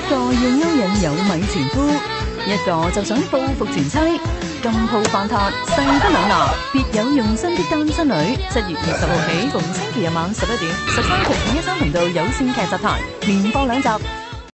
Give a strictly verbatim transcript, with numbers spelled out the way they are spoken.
個要勾引有米前夫，一個就想報復前妻，金鋪翻撻，勢不兩立，別有用心的單身女。七月二十號起，逢星期日晚十一點，十三台五一三頻道有線劇集台連播兩集。